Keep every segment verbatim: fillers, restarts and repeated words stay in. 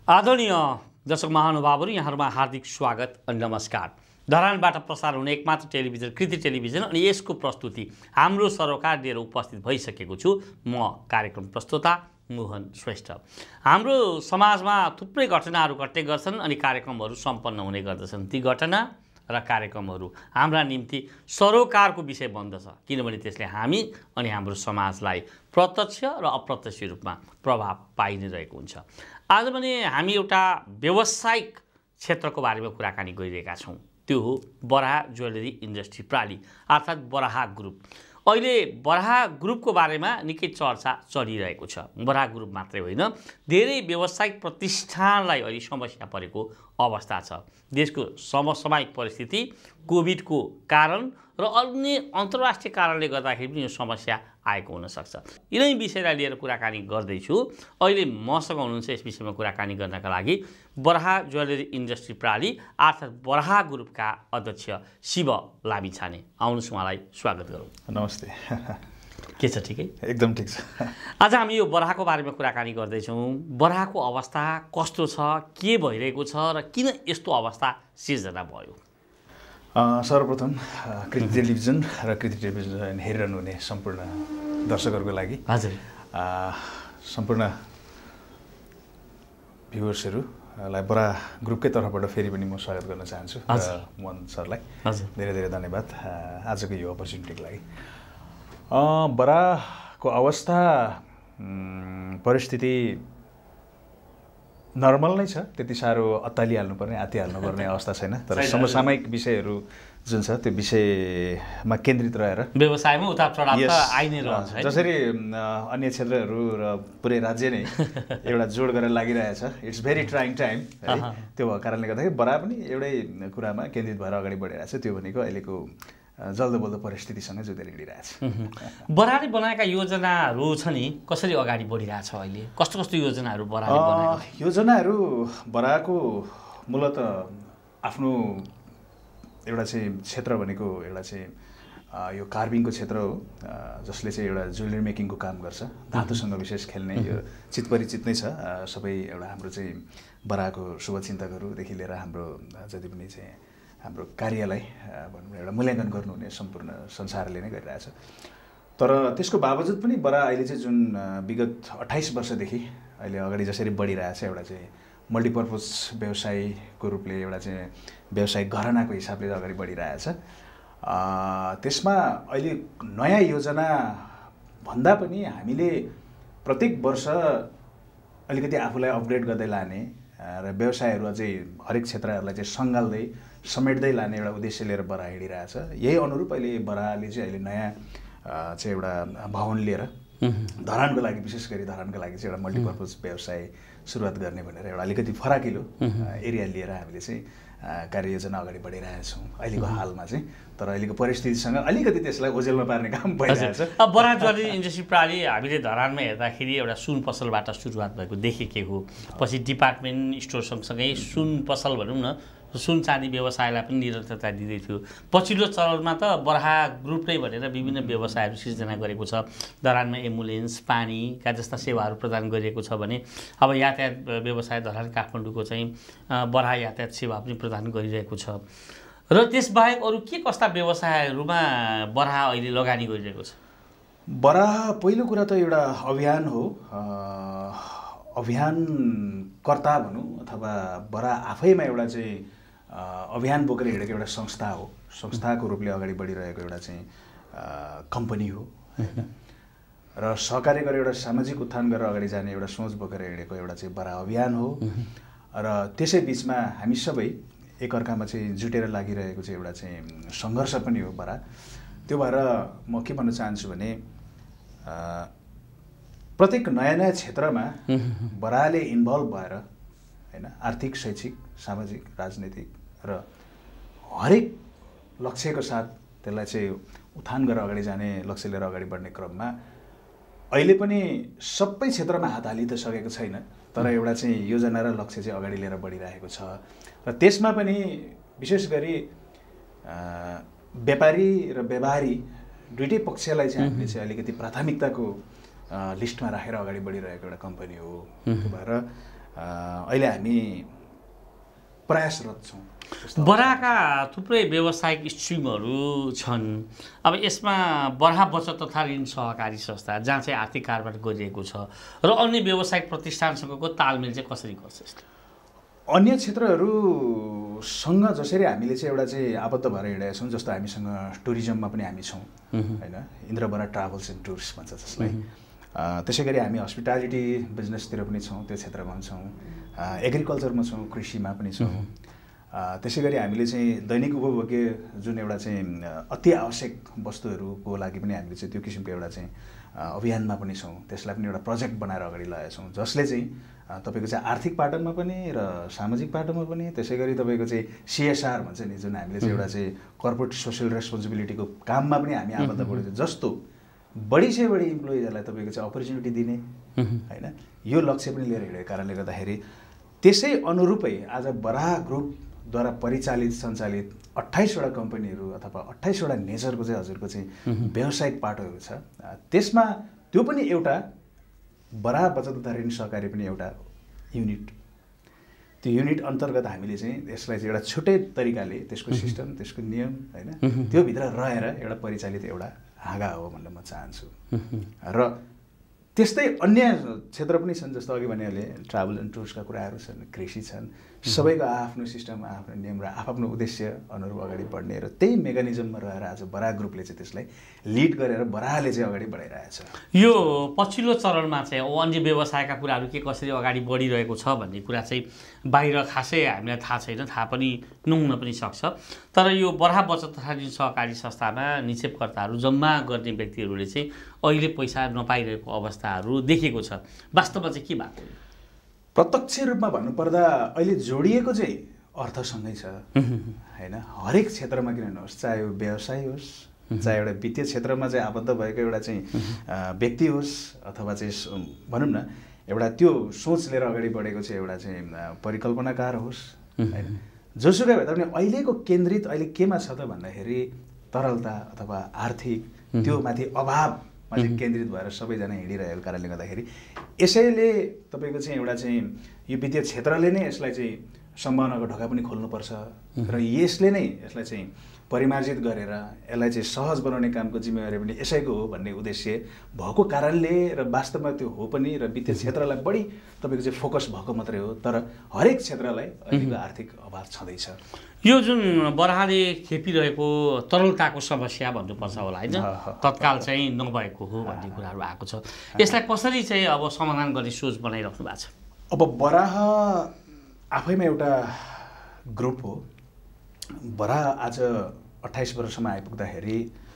आदरणीय दर्शक महानुभावहरू यहाँहरुमा हार्दिक स्वागत अनि नमस्कार। धरानबाट प्रसारण हुने एकमात्र टेलिभिजन कृति टेलिभिजन अनि यसको प्रस्तुति हाम्रो सरोकार लिएर उपस्थित भइसकेको छु। म कार्यक्रम प्रस्तोता मोहन श्रेष्ठ। हाम्रो समाजमा थुप्रै घटनाहरू घट्ने गर्छन् अनि कार्यक्रमहरू सम्पन्न हुने गर्दछन्। ती घटना र कार्यक्रमहरू हाम्रा निम्ति सरोकारको विषय बन्दछ, किनभने त्यसले हामी अनि हाम्रो समाजलाई प्रत्यक्ष र अप्रत्यक्ष रूपमा प्रभाव पाइ नै रहेको हुन्छ। आज भने हामी एउटा व्यावसायिक क्षेत्रको बारेमा कुराकानी गरिरहेका छौँ। त्यो हो बराहा ज्वेलरी इन्डस्ट्री प्राली अर्थात् बराहा ग्रुप। अहिले बराहा ग्रुपको बारेमा निकै चर्चा चलिरहेको छ। बराहा ग्रुप मात्रै होइन, धेरै व्यावसायिक प्रतिष्ठानलाई अहिले समस्या परेको अवस्था छ। देशको समसामयिक परिस्थिति, कोभिडको कारण र अन्य अन्तर्राष्ट्रिय कारणले गर्दाखेरि पनि यो समस्या आएको हुनसक्छ। यिनै विषयलाई लिएर कुराकानी गर्दैछु। अहिले मसँग हुनुहुन्छ यस विषयमा कुराकानी गर्नका लागि बराहा ज्वेलरी इन्डस्ट्री प्राली अर्थात् बराहा ग्रुपका अध्यक्ष शिव लामिछाने। आउनुहोस्, उहाँलाई स्वागत गरौँ। नमस्ते। के छ, ठिकै? एकदम ठिक छ। आज हामी यो बराहाको बारेमा कुराकानी गर्दैछौँ। बराहाको अवस्था कस्तो छ, के भइरहेको छ र किन यस्तो अवस्था सिर्जना भयो? सर्वप्रथम कृति टेलिभिजन र कृति टेलिभिजन हेरिरहनु हुने सम्पूर्ण दर्शकहरूको लागि, हजुर, सम्पूर्ण भ्युवर्सहरूलाई बराहा ग्रुपकै तर्फबाट फेरि पनि म स्वागत गर्न चाहन्छु र मोहन सरलाई धेरै धेरै धन्यवाद आजको यो अपर्च्युनिटीको लागि। बराहाको अवस्था परिस्थिति नर्मल नै छ, त्यति साह्रो अत्तालिहाल्नुपर्ने आत्तिहाल्नुपर्ने अवस्था छैन। तर समसामयिक विषयहरू जुन छ त्यो विषयमा केन्द्रित रहेर व्यवसायमा उतार चढाव त आइ नै रहन्छ। जसरी अन्य क्षेत्रहरू र पुरै राज्य नै एउटा जोड गरेर लागिरहेछ, इट्स भेरी ट्राइङ टाइम है। त्यो भएको कारणले गर्दाखेरि बराहा पनि एउटै कुरामा केन्द्रित भएर अगाडि बढिरहेछ। त्यो भनेको अहिलेको जल्दो बल्दो परिस्थितिसँग जुझेर हिँडिरहेछ। बराहाले बनाएका योजनाहरू छ नि, कसरी अगाडि बढिरहेछ अहिले? कस्तो कस्तो योजनाहरू बराहाले बनाएको? योजनाहरू बराहाको मूलत आफ्नो एउटा चाहिँ क्षेत्र भनेको एउटा चाहिँ यो कार्भिङको क्षेत्र हो, जसले चाहिँ एउटा ज्वेलरी मेकिङको काम गर्छ। धातुसँग विशेष खेल्ने यो चितपरिचित नै छ। सबै एउटा हाम्रो चाहिँ बराहाको शुभचिन्तकहरूदेखि लिएर हाम्रो जति पनि चाहिँ हाम्रो कार्यलाई भनौँ एउटा मूल्याङ्कन गर्नुहुने सम्पूर्ण संसारले नै गरिरहेछ। तर त्यसको बावजुद पनि बराहा अहिले चाहिँ जुन विगत अट्ठाइस वर्षदेखि अहिले अगाडि जसरी बढिरहेछ, एउटा चाहिँ मल्टिपर्पज व्यवसायको रूपले एउटा चाहिँ व्यवसायिक घरानाको हिसाबले अगाडि बढिरहेछ। त्यसमा अहिले नयाँ योजना भन्दा पनि हामीले प्रत्येक वर्ष अलिकति आफूलाई अपग्रेड गर्दै लाने र व्यवसायहरू अझै हरेक क्षेत्रहरूलाई चाहिँ सङ्घाल्दै समेट्दै लाने एउटा उद्देश्य लिएर बराहा हिँडिरहेछ। यही अनुरूप अहिले बराहाले चाहिँ अहिले नयाँ चाहिँ एउटा भवन लिएर धरानको लागि, विशेष गरी धरानको लागि चाहिँ एउटा मल्टिपर्पज व्यवसाय सुरुवात गर्ने भनेर एउटा अलिकति फराकिलो एरिया लिएर हामीले चाहिँ कार्ययोजना अगाडि बढिरहेछौँ अहिलेको हालमा चाहिँ। तर अहिलेको परिस्थितिसँग अलिकति त्यसलाई ओझेलमा पार्ने काम भइरहेछ। अब बराहा ज्वेलरी इन्डस्ट्री प्राली हामीले धरानमा हेर्दाखेरि एउटा सुन पसलबाट सुरुवात भएको देखेको हो। पछि डिपार्टमेन्ट स्टोर सँगसँगै सुन पसल भनौँ न, सुन चाँदी व्यवसायलाई पनि निरन्तरता दिँदै थियो। पछिल्लो चरणमा त बराहा ग्रुप नै भनेर विभिन्न व्यवसायहरू सिर्जना गरेको छ। धरानमा एम्बुलेन्स, पानीका जस्ता सेवाहरू प्रदान गरिएको छ भने अब यातायात व्यवसाय धरान काठमाडौँको चाहिँ बराहा यातायात सेवा पनि प्रदान गरिरहेको छ। र त्यसबाहेक अरू के कस्ता व्यवसायहरूमा बराहा अहिले लगानी गरिरहेको छ? बराहा पहिलो कुरा त एउटा अभियान हो, अभियानकर्ता भनौँ अथवा बराहा आफैमा एउटा चाहिँ अभियान बोकेर हिँडेको एउटा संस्था हो। संस्थाको रूपले अगाडि बढिरहेको एउटा चाहिँ कम्पनी हो र सहकार्य गरेर एउटा सामाजिक उत्थान गरेर अगाडि जाने एउटा सोच बोकेर हिँडेको एउटा चाहिँ बराहा अभियान हो। र त्यसै बिचमा हामी सबै एकअर्कामा चाहिँ जुटेर लागिरहेको चाहिँ एउटा चाहिँ सङ्घर्ष पनि हो बराहा। त्यो भएर म के भन्न चाहन्छु भने प्रत्येक नयाँ नयाँ क्षेत्रमा बराहाले इन्भल्भ भएर होइन, आर्थिक, शैक्षिक, सामाजिक, राजनैतिक र हरेक लक्ष्यको साथ त्यसलाई चाहिँ उत्थान गरेर अगाडि जाने लक्ष्य लिएर अगाडि बढ्ने क्रममा अहिले पनि सबै क्षेत्रमा हात हालि त सकेको छैन, तर एउटा चाहिँ योजना र लक्ष्य चाहिँ अगाडि लिएर बढिरहेको छ। र त्यसमा पनि विशेष गरी व्यापारी र व्यवहारी दुइटै पक्षलाई चाहिँ हामीले चाहिँ अलिकति प्राथमिकताको लिस्टमा राखेर अगाडि बढिरहेको एउटा कम्पनी हो। त्यो भएर अहिले हामी प्रयासरत छौँ। बराका थुप्रै व्यावसायिक स्ट्रिमहरू छन्। अब यसमा बराहा बचत तथा ऋण सहकारी संस्था जहाँ चाहिँ आर्थिक कारोबार गरिरहेको छ र अन्य व्यावसायिक प्रतिष्ठानसँगको तालमेल चाहिँ कसरी गर्छ यसले? अन्य क्षेत्रहरूसँग जसरी हामीले चाहिँ एउटा चाहिँ आबद्ध भएर हिँडेका छौँ, जस्तो हामीसँग टुरिज्ममा पनि हामी छौँ होइन, इन्द्र बरा ट्राभल्स एन्ड टुर्स भन्छ जसलाई। त्यसै गरी हामी हस्पिटालिटी बिजनेसतिर पनि छौँ, त्यो क्षेत्रमा पनि छौँ, एग्रिकल्चरमा छौँ, कृषिमा पनि छौँ। त्यसै गरी हामीले चाहिँ दैनिक उपभोग्य जुन एउटा चाहिँ अति आवश्यक वस्तुहरूको लागि पनि हामीले चाहिँ त्यो किसिमको एउटा चाहिँ अभियानमा पनि छौँ, त्यसलाई पनि एउटा प्रोजेक्ट बनाएर अगाडि लगाएका छौँ, जसले चाहिँ तपाईँको चाहिँ आर्थिक पाटनमा पनि र सामाजिक पाटनमा पनि, त्यसै गरी तपाईँको चाहिँ सिएसआर भन्छ नि, जुन हामीले चाहिँ एउटा चाहिँ कर्पोरेट सोसियल रेस्पोन्सिबिलिटीको काममा पनि हामी आबद्ध बढेको, जस्तो बढी से बढी इम्प्लोइजहरूलाई तपाईँको चाहिँ अपर्च्युनिटी दिने होइन, यो लक्ष्य पनि लिएर हिँडेको कारणले गर्दाखेरि त्यसै अनुरूपै आज बराहा ग्रुपद्वारा परिचालित सञ्चालित अट्ठाइसवटा कम्पनीहरू अथवा अट्ठाइसवटा नेचरको चाहिँ हजुरको चाहिँ व्यावसायिक पाटोहरू छ। त्यसमा त्यो पनि एउटा बराहा बचत तथा ऋण सहकारी पनि एउटा युनिट। त्यो युनिट अन्तर्गत हामीले चाहिँ यसलाई चाहिँ एउटा छुट्टै तरिकाले त्यसको सिस्टम, त्यसको नियम होइन, त्योभित्र रहेर एउटा परिचालित एउटा हाँगा हो भन्न म चाहन्छु। र त्यस्तै अन्य क्षेत्र पनि छन्, जस्तो अघि भनेले ट्राभल एन्ड टुर्सका कुराहरू छन्, कृषि छन्, सबैको आफ्नो सिस्टम, आफ्नो नियम र आफ्नो उद्देश्य अनुरूप अगाडि बढ्ने र त्यही मेकानिजममा रहेर आज बराहा ग्रुपले चाहिँ त्यसलाई लिड गरेर बराहाले चाहिँ अगाडि बढाइरहेछ। यो पछिल्लो चरणमा चाहिँ अन्य व्यवसायका कुराहरू के कसरी अगाडि बढिरहेको छ भन्ने कुरा चाहिँ बाहिर खासै हामीलाई थाहा छैन, थाहा पनि नहुन पनि सक्छ। तर यो बराहा बचत तथा ऋण सहकारी संस्थामा निक्षेपकर्ताहरू जम्मा गर्ने व्यक्तिहरूले चाहिँ अहिले पैसा नपाइरहेको अवस्थाहरू देखेको छ। वास्तवमा चाहिँ के भएको? प्रत्यक्ष रूपमा भन्नुपर्दा अहिले जोडिएको चाहिँ अर्थसँगै छ होइन, हरेक क्षेत्रमा किन नहोस्, चाहे यो व्यवसाय होस्, चाहे एउटा वित्तीय क्षेत्रमा चाहिँ आबद्ध भएको एउटा चाहिँ व्यक्ति होस्, अथवा चाहिँ भनौँ न एउटा त्यो सोच लिएर अगाडि बढेको चाहिँ एउटा चाहिँ परिकल्पनाकार होस् होइन, जोसुकै भए तापनि अहिलेको केन्द्रित अहिले केमा छ त भन्दाखेरि तरलता अथवा आर्थिक त्यो माथि अभावमा चाहिँ केन्द्रित भएर सबैजना हिँडिरहेको कारणले गर्दाखेरि यसैले तपाईँको चाहिँ एउटा चाहिँ यो वित्तीय क्षेत्रले नै यसलाई चाहिँ सम्भावनाको ढोका पनि खोल्नुपर्छ र यसले नै यसलाई चाहिँ परिमार्जित गरेर यसलाई चाहिँ सहज बनाउने कामको जिम्मेवारी पनि यसैको हो भन्ने उद्देश्य भएको कारणले र वास्तवमा त्यो हो पनि, र वित्तीय क्षेत्रलाई बढी तपाईँको चाहिँ फोकस भएको मात्रै हो, तर हरेक क्षेत्रलाई अहिलेको आर्थिक अभाव छँदैछ। यो जुन बराहाले खेपिरहेको तरलताको समस्या भन्नुपर्छ होला होइन, तत्काल चाहिँ नभएको हो भन्ने कुराहरू आएको छ। यसलाई कसरी चाहिँ अब समाधान गर्ने सोच बनाइराख्नु भएको छ? अब बराहा आफैमा एउटा ग्रुप हो। बराहा आज अट्ठाइस वर्षमा आइपुग्दाखेरि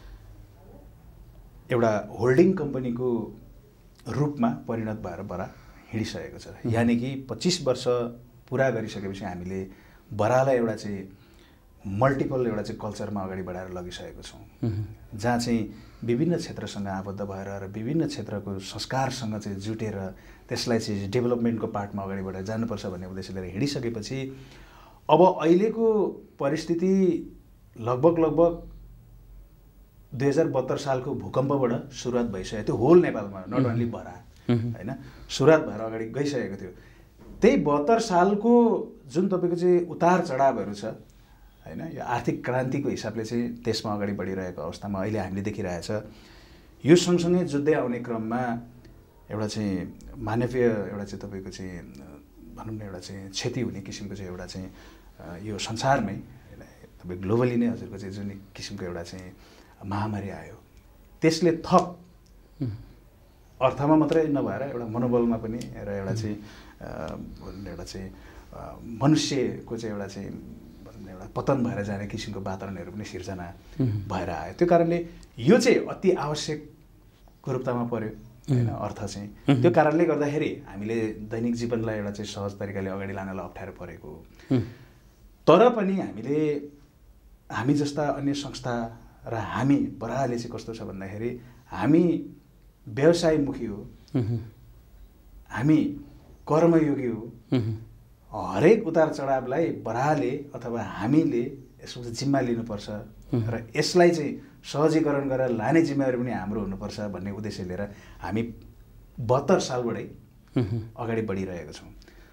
एउटा होल्डिङ कम्पनीको रूपमा परिणत भएर बराहा हिँडिसकेको छ। यानि कि पच्चिस वर्ष पुरा गरिसकेपछि हामीले बराहालाई एउटा चाहिँ मल्टिपल एउटा चाहिँ कल्चरमा अगाडि बढाएर लगिसकेको छौँ, जहाँ चाहिँ विभिन्न क्षेत्रसँग आबद्ध भएर र विभिन्न क्षेत्रको संस्कारसँग चाहिँ जुटेर त्यसलाई चाहिँ डेभलपमेन्टको पार्टमा अगाडि बढाएर जानुपर्छ भन्ने उद्देश्य लिएर हिँडिसकेपछि अब अहिलेको परिस्थिति लगभग लगभग दुई हजार बहत्तर सालको भूकम्पबाट सुरुवात भइसक्यो थियो होल नेपालमा, नट ओन्ली बराहा होइन, सुरुवात भएर अगाडि गइसकेको थियो। त्यही बहत्तर सालको जुन तपाईँको चाहिँ उतार चढावहरू छ होइन, यो आर्थिक क्रान्तिको हिसाबले चाहिँ देशमा अगाडि बढिरहेको अवस्थामा अहिले हामीले देखिरहेछ। यो सँगसँगै जुझ्दै आउने क्रममा एउटा चाहिँ मानवीय एउटा चाहिँ तपाईँको चाहिँ भनौँ न एउटा चाहिँ क्षति हुने किसिमको चाहिँ एउटा चाहिँ यो संसारमै तपाईँ ग्लोबली नै हजुरको चाहिँ जुन किसिमको एउटा चाहिँ महामारी आयो, त्यसले थप अर्थमा मात्रै नभएर एउटा मनोबलमा पनि र एउटा चाहिँ एउटा चाहिँ मनुष्यको चाहिँ एउटा चाहिँ एउटा पतन भएर जाने किसिमको वातावरणहरू पनि सिर्जना भएर आयो। त्यो कारणले यो चाहिँ अति आवश्यक कुरूपतामा पर्यो होइन, अर्थ चाहिँ त्यो कारणले गर्दाखेरि हामीले दैनिक जीवनलाई एउटा चाहिँ सहज तरिकाले अगाडि लानलाई अप्ठ्यारो परेको हो। तर पनि हामीले हामी जस्ता अन्य संस्था र हामी बराहाले चाहिँ कस्तो छ भन्दाखेरि हामी व्यवसायमुखी हो, हामी कर्मयोगी हो। हरेक उतार चढावलाई बराहाले अथवा हामीले यसको जिम्मा लिनुपर्छ र यसलाई चाहिँ सहजीकरण गरेर लाने जिम्मेवारी पनि हाम्रो हुनुपर्छ भन्ने उद्देश्य लिएर हामी बहत्तर सालबाटै अगाडि बढिरहेका छौँ।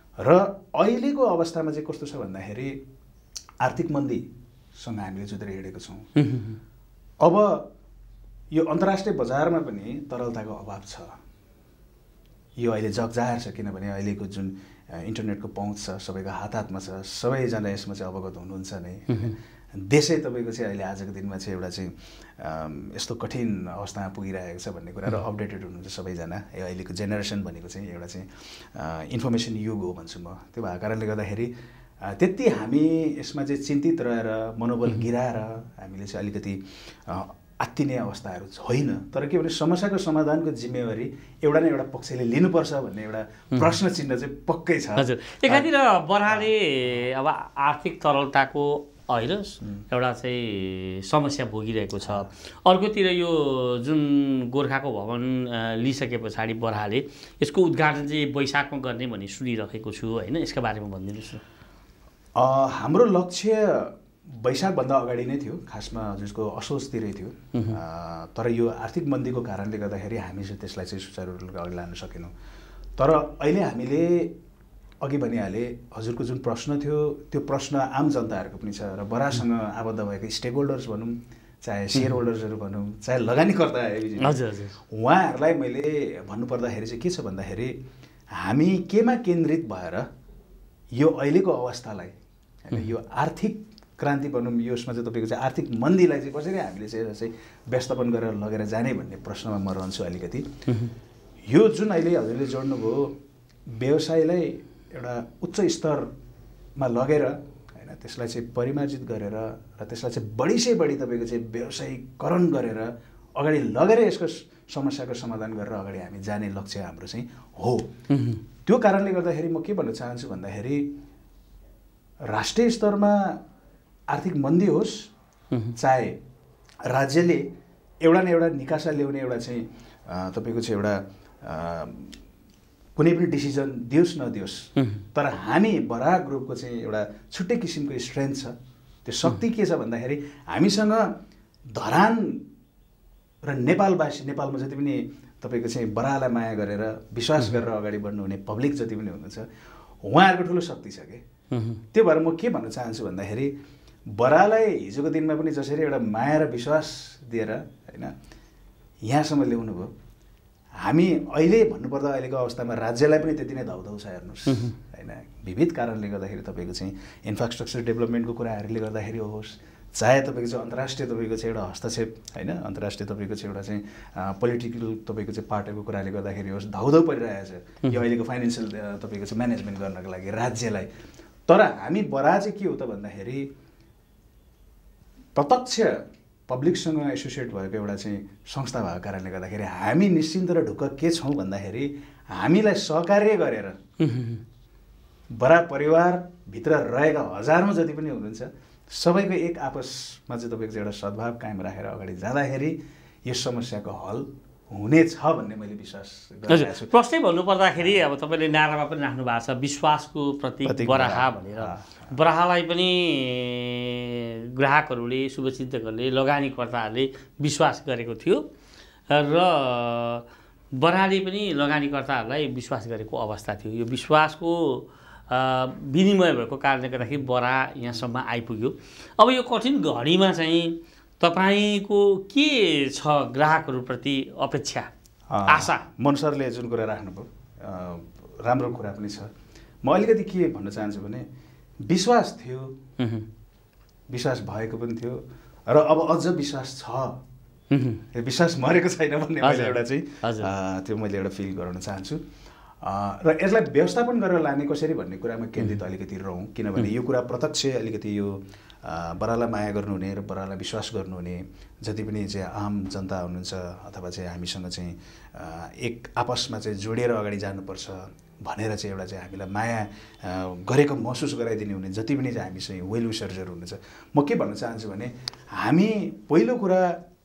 र अहिलेको अवस्थामा चाहिँ कस्तो छ भन्दाखेरि आर्थिक मन्दीसँग हामीले जुधेर हिँडेको छौँ। अब यो अन्तर्राष्ट्रिय बजारमा पनि तरलताको अभाव छ। यो अहिले जगजाहेर छ, किनभने अहिलेको जुन इन्टरनेटको पहुँच छ सबैको हात हातमा छ, सबैजना यसमा चाहिँ अवगत हुनुहुन्छ नै। देशै तपाईँको चाहिँ अहिले आजको दिनमा चाहिँ एउटा चाहिँ यस्तो कठिन अवस्थामा पुगिरहेको छ भन्ने कुरा र अपडेटेड हुनुहुन्छ सबैजना। यो अहिलेको जेनेरेसन भनेको चाहिँ एउटा चाहिँ इन्फर्मेसन युग हो भन्छु म। त्यो भएको कारणले गर्दाखेरि त्यति हामी यसमा चाहिँ चिन्तित रहेर मनोबल गिराएर हामीले चाहिँ अलिकति आत्तिने अवस्थाहरू होइन। तर के भने समस्याको समाधानको जिम्मेवारी एउटा न एउटा पक्षले लिनुपर्छ भन्ने एउटा प्रश्न चिन्ह चाहिँ पक्कै छ। हजुर, एकातिर बराले अब आर्थिक तरलताको होइन एउटा चाहिँ समस्या भोगिरहेको छ, अर्कोतिर यो जुन गोर्खाको भवन लिइसके पछाडि बराले यसको उद्घाटन चाहिँ वैशाखमा गर्ने भन्ने सुनिरहेको छु होइन, यसका बारेमा भनिदिनुहोस् न। हाम्रो लक्ष्य वैशाखभन्दा अगाडि नै थियो, खासमा जसको असोजतिरै थियो। तर यो आर्थिक मन्दीको कारणले गर्दाखेरि हामी चाहिँ त्यसलाई चाहिँ सुचारू रूपले अगाडि लान सकेनौँ। तर अहिले हामीले अघि भनिहालेँ हजुरको जुन प्रश्न थियो त्यो प्रश्न आम जनताहरूको पनि छ र बरासँग आबद्ध भएको स्टेक होल्डर्स भनौँ, चाहे सेयर होल्डर्सहरू भनौँ, चाहे लगानीकर्ता उहाँहरूलाई मैले भन्नुपर्दाखेरि चाहिँ के छ भन्दाखेरि हामी केमा केन्द्रित भएर यो अहिलेको अवस्थालाई होइन यो आर्थिक क्रान्ति भनौँ, यसमा चाहिँ तपाईँको चाहिँ आर्थिक मन्दीलाई चाहिँ कसरी हामीले चाहिँ चाहिँ व्यवस्थापन गरेर लगेर जाने भन्ने प्रश्नमा म रहन्छु अलिकति। यो जुन अहिले हजुरले जोड्नुभयो व्यवसायलाई एउटा उच्च स्तरमा लगेर होइन त्यसलाई चाहिँ परिमार्जित गरेर र त्यसलाई चाहिँ बढी से बढी तपाईँको चाहिँ व्यवसायीकरण गरेर अगाडि लगेर यसको समस्याको समाधान गरेर अगाडि हामी जाने लक्ष्य हाम्रो चाहिँ हो। त्यो कारणले गर्दाखेरि म के भन्न चाहन्छु भन्दाखेरि राष्ट्रिय स्तरमा आर्थिक मन्दी होस् चाहे राज्यले एउटा न एउटा निकासा ल्याउने एउटा चाहिँ तपाईँको चाहिँ एउटा कुनै पनि डिसिजन दियोस् नदियोस्, तर हामी बराह ग्रुपको चाहिँ एउटा छुट्टै किसिमको स्ट्रेन्थ छ। त्यो शक्ति के छ भन्दाखेरि हामीसँग धरान र नेपालवासी, नेपालमा जति पनि तपाईँको चाहिँ बराहलाई माया गरेर विश्वास गरेर अगाडि बढ्नुहुने पब्लिक जति पनि हुनुहुन्छ उहाँहरूको ठुलो शक्ति छ कि। त्यो भएर म के भन्न चाहन्छु भन्दाखेरि बराहलाई हिजोको दिनमा पनि जसरी एउटा माया र विश्वास दिएर होइन यहाँसम्म ल्याउनु भयो, हामी अहिले भन्नुपर्दा अहिलेको अवस्थामा राज्यलाई पनि त्यति नै धाउधाउ छ हेर्नुहोस् होइन। विविध कारणले गर्दाखेरि तपाईँको चाहिँ इन्फ्रास्ट्रक्चर डेभलपमेन्टको कुराहरूले गर्दाखेरि होस्, चाहे तपाईँको चाहिँ अन्तर्राष्ट्रिय तपाईँको चाहिँ एउटा हस्तक्षेप होइन, अन्तर्राष्ट्रिय तपाईँको चाहिँ एउटा चाहिँ पोलिटिकल तपाईँको चाहिँ पार्टीको कुराले गर्दाखेरि होस् धाउधाउ परिरहेको छ यो अहिलेको फाइनेन्सियल तपाईँको चाहिँ म्यानेजमेन्ट गर्नको लागि राज्यलाई। तर हामी बराह चाहिँ के हो त भन्दाखेरि प्रत्यक्ष पब्लिकसँग एसोसिएट भएको एउटा चाहिँ संस्था भएको कारणले गर्दाखेरि हामी निश्चिन्त र ढुक्क के छौँ भन्दाखेरि हामीलाई सहकार्य गरेर बराह परिवारभित्र रहेका हजारौँ जति पनि हुनुहुन्छ सबैको एक आपसमा चाहिँ तपाईँको एउटा सद्भाव कायम राखेर अगाडि जाँदाखेरि यस समस्याको हल हुनेछ भन्ने मैले विश्वास गरिरहेको छु। प्रश्नै भन्नुपर्दाखेरि अब तपाईँले नारामा पनि राख्नु भएको छ विश्वासको प्रतीक बराह भनेर। बराहलाई पनि ग्राहकहरूले, शुभचिन्तकहरूले, लगानीकर्ताहरूले विश्वास गरेको थियो र बराहले पनि लगानीकर्ताहरूलाई विश्वास गरेको अवस्था थियो। यो विश्वासको विनिमय भएको कारणले गर्दाखेरि बराह यहाँसम्म आइपुग्यो। अब यो कठिन घडीमा चाहिँ तपाईँको के छ ग्राहकहरूप्रति अपेक्षा, आशा? मन सरले जुन कुरा राख्नुभयो राम्रो कुरा पनि छ। म अलिकति के भन्न चाहन्छु भने विश्वास थियो, विश्वास भएको पनि थियो र अब अझ विश्वास छ, विश्वास मरेको छैन भन्ने मैले एउटा चाहिँ त्यो मैले एउटा फिल गराउन चाहन्छु। र यसलाई व्यवस्थापन गरेर लाने कसरी भन्ने कुरामा केन्द्रित अलिकति रहौँ, किनभने यो कुरा प्रत्यक्ष अलिकति यो बराहलाई माया गर्नुहुने र बराहलाई विश्वास गर्नुहुने जति पनि चाहिँ आम जनता हुनुहुन्छ अथवा चाहिँ हामीसँग चाहिँ एक आपसमा चाहिँ जोडिएर अगाडि जानुपर्छ भनेर चाहिँ एउटा चाहिँ हामीलाई माया गरेको महसुस गराइदिने हुने जति पनि चाहिँ हामीसँग वेल विसर्सहरू हुनुहुन्छ, म के भन्न चाहन्छु भने हामी पहिलो कुरा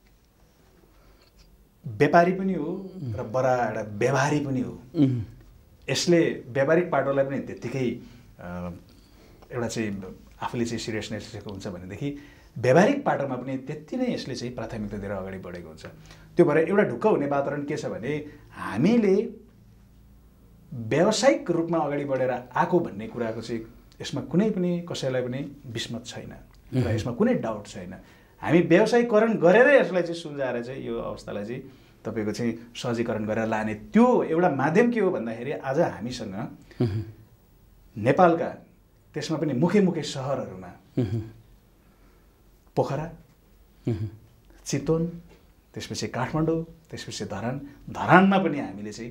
व्यापारी पनि हो र बराह एउटा व्यवहारी पनि हो। यसले व्यावहारिक पाटोलाई पनि त्यत्तिकै एउटा चाहिँ आफूले चाहिँ सिरियसनेस लिएको हुन्छ भनेदेखि व्यावहारिक पाटोमा पनि त्यति नै यसले चाहिँ प्राथमिकता दिएर अगाडि बढेको हुन्छ। त्यो भएर एउटा ढुक्क हुने वातावरण के छ भने हामीले व्यावसायिक रूपमा अगाडि बढेर आएको भन्ने कुराको चाहिँ यसमा कुनै पनि कसैलाई पनि विस्मत छैन र यसमा कुनै डाउट छैन। हामी व्यावसायिकरण गरेर यसलाई चाहिँ सुल्झाएर चाहिँ यो अवस्थालाई चाहिँ तपाईँको चाहिँ सहजीकरण गरेर लाने त्यो एउटा माध्यम के हो भन्दाखेरि आज हामीसँग नेपालका त्यसमा पनि मुख्य मुख्य सहरहरूमा पोखरा, चितवन, त्यसपछि काठमाडौँ, त्यसपछि धरान धरानमा पनि हामीले चाहिँ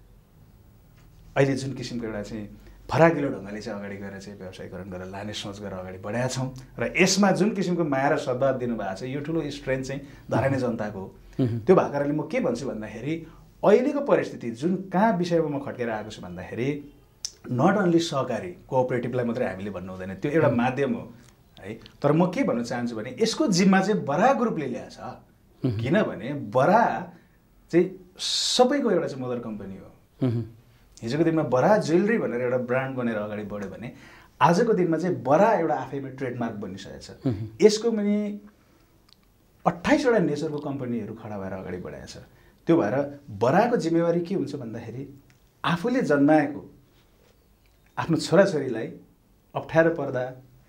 अहिले जुन किसिमको एउटा चाहिँ फराकिलो ढङ्गले चाहिँ अगाडि गएर चाहिँ व्यवसायीकरण गरेर लाने सोच गरेर अगाडि बढाएका छौँ र यसमा जुन किसिमको माया र सद्भाव दिनुभएको छ यो ठुलो स्ट्रेन्थ चाहिँ धराने जनताको हो। त्यो भएको कारणले म के भन्छु भन्दाखेरि अहिलेको परिस्थिति जुन कहाँ विषयमा म खट्केर आएको छु भन्दाखेरि नट ओन्ली सहकारी कोअपरेटिभलाई मात्रै हामीले भन्नु हुँदैन, त्यो एउटा माध्यम हो है। तर म के भन्न चाहन्छु भने यसको जिम्मा चाहिँ बराह ग्रुपले ल्याएछ, किनभने बराह चाहिँ सबैको एउटा चाहिँ मदर कम्पनी हो। हिजोको दिनमा बराह ज्वेलरी भनेर एउटा ब्रान्ड बनेर अगाडि बढ्यो भने आजको दिनमा चाहिँ बराह एउटा आफैमा ट्रेडमार्क बनिसकेको छ। यसको पनि अट्ठाइसवटा नेचरको कम्पनीहरू खडा भएर अगाडि बढाएको छ। त्यो भएर बराहको जिम्मेवारी के हुन्छ भन्दाखेरि आफूले जन्माएको आफ्नो छोराछोरीलाई अप्ठ्यारो पर्दा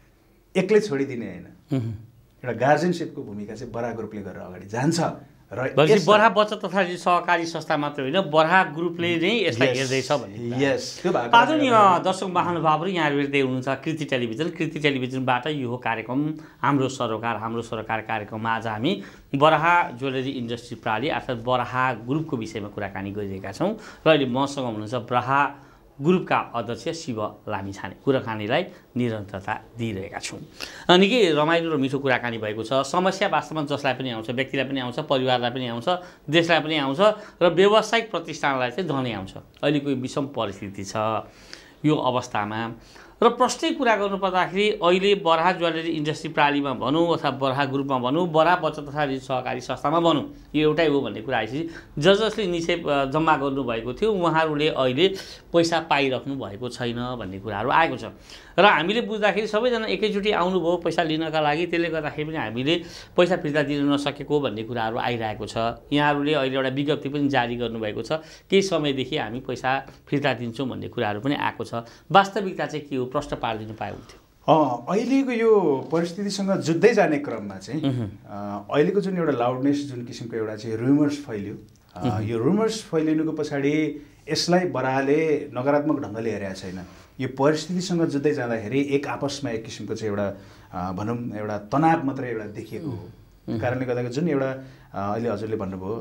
एक्लै छोडिदिने होइन, एउटा गार्जेनसिपको भूमिका चाहिँ बराह ग्रुपले गरेर अगाडि जान्छ र बराह बचत तथा सहकारी संस्था मात्र होइन बराह ग्रुपले नै यसलाई हेर्दैछ भन्ने। यस, त्यो भएको आदरणीय दर्शक महानुभावहरू यहाँहरू हेर्दै हुनुहुन्छ कृति टेलिभिजन। कृति टेलिभिजनबाट यो कार्यक्रम हाम्रो सरोकार हाम्रो सरोकार कार्यक्रममा आज हामी बराह ज्वेलरी इन्डस्ट्री प्रणाली अर्थात् बराह ग्रुपको विषयमा कुराकानी गरिरहेका छौँ र अहिले मसँग हुनुहुन्छ बराह ग्रुपका अध्यक्ष शिव लामिछाने। कुराकानीलाई निरन्तरता दिइरहेका छौँ। निकै रमाइलो र मिठो कुराकानी भएको छ। समस्या वास्तवमा जसलाई पनि आउँछ, व्यक्तिलाई पनि आउँछ, परिवारलाई पनि आउँछ, देशलाई पनि आउँछ र व्यावसायिक प्रतिष्ठानलाई चाहिँ झनै आउँछ। अहिलेको विषम परिस्थिति छ यो अवस्थामा र प्रष्टै कुरा गर्नुपर्दाखेरि अहिले बराह ज्वेलरी इन्डस्ट्री प्रणालीमा भनौँ अथवा बराह ग्रुपमा भनौँ, बराह बचत तथा सहकारी संस्थामा भनौँ, यो एउटै हो भन्ने कुरा आएपछि जस जसले निश्चय जम्मा गर्नुभएको थियो उहाँहरूले अहिले पैसा पाइराख्नु भएको छैन भन्ने कुराहरू आएको छ र हामीले बुझ्दाखेरि सबैजना एकैचोटि आउनुभयो पैसा लिनका लागि, त्यसले गर्दाखेरि पनि हामीले पैसा फिर्ता दिन नसकेको भन्ने कुराहरू आइरहेको छ। यहाँहरूले अहिले एउटा विज्ञप्ति पनि जारी गर्नुभएको छ, केही समयदेखि हामी पैसा फिर्ता दिन्छौँ भन्ने कुराहरू पनि आएको छ। वास्तविकता चाहिँ के हो प्रश्न पारिदिनु पाए हुन्थ्यो। अहिलेको यो परिस्थितिसँग जुझ्दै जाने क्रममा चाहिँ अहिलेको जुन एउटा लाउडनेस जुन किसिमको एउटा चाहिँ रुमर्स फैल्यो, यो रुमर्स फैलिनुको पछाडि यसलाई बराहले नकारात्मक ढङ्गले हेरेको छैन। यो परिस्थितिसँग जुझ्दै जाँदाखेरि एक आपसमा एक किसिमको चाहिँ एउटा भनौँ एउटा तनाव मात्रै एउटा देखिएको हो। कारणले गर्दा जुन एउटा अहिले हजुरले भन्नुभयो